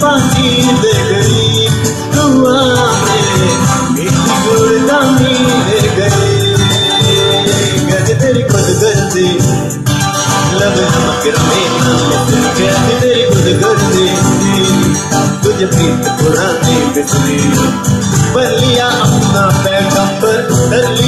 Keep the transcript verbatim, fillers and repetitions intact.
पानी दे गई, दुआ में मीठी गुड़दानी दे गई। कैसे तेरी खुद गर्दी लब नमक में कैसे तेरी खुद गर्दी, तुझे प्रीत पुरानी बिजली पर लिया अपना पैगंबर।